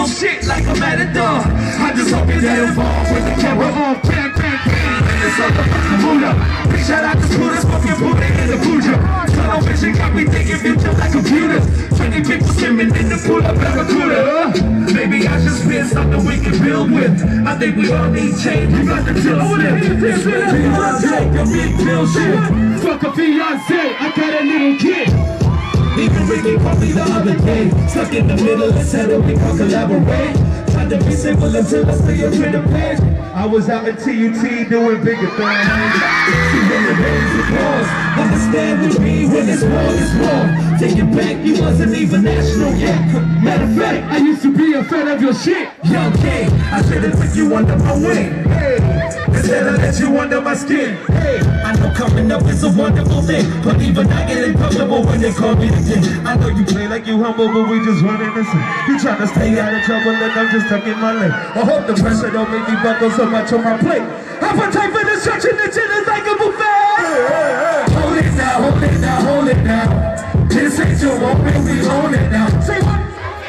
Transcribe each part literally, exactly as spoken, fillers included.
on shit like a matador. I just hope you get involved with the camera on. Bam, bam, bam. And it's all about the Buddha. Big shout out to Buddha, smoking Buddha in the Puja. Tunnel vision got me thinking future like computers. twenty people swimming in the pool of Barracuda. Maybe I should spin something we can build with. I think we all need change. You got the deal with it. Beyonce, a big pill shit. Fuck a Beyonce, I got a little kid. Even Ricky called me the other day. Stuck in the middle and said that we can collaborate. Tried to be simple until I see a Twitter page. I was out in T U T doing bigger things. See when the days are pause. Understand with me when it's war, it's war. Take it back, you wasn't even national yet. Matter of fact, I used to be a fan of your shit. Young king, I should've took you under my wing. Hey, instead of let you under my skin. Hey, I know coming up is a wonderful thing, but even I get uncomfortable when they call me the king. I know you play like you humble, but we just running this thing. You trying to stay out of trouble and I'm just stuck in my lane. I hope the pressure don't make me buckle so much on my plate. Appetite for destruction, the shit is like a buffet. Hey, hey, hey. Hold it now, hold it now, hold it now. This ain't your moment, we own it now. Say what?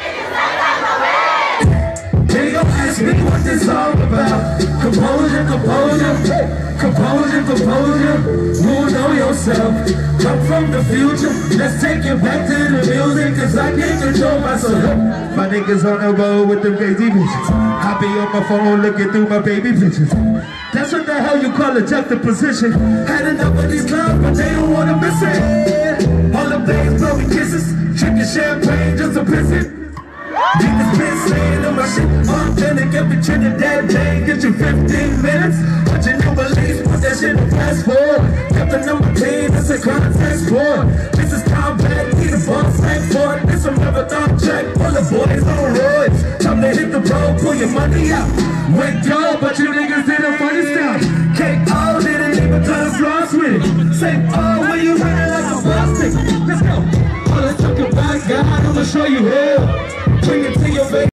They gon' ask me what this all about. Composure, composure. Composure, composure, you know yourself. Come from the future, let's take it back to the music, cause I can't control myself. My niggas on the road with the crazy bitches. I be on my phone looking through my baby pictures. That's what the hell you call a juxtaposition. Had enough of these clubs, but they don't wanna miss it. All the days blowing kisses, drinking champagne just to piss it. Niggas been saying that my shit authentic. Every Trinidad day get you fifteen minutes. But you new beliefs, put that shit in fast forward. Kept the number clean, that's a context for. This is combat, need a boss back for it. This a marathon check, full of boys on roids. Time to hit the road, pull your money out. Went go, but you niggas did a funny stuff. Cake all didn't even try to floss with it. Say oh when you running like a boss nigga. Let's go. All let's talk about God, I'ma show you hell. Bring it to your face.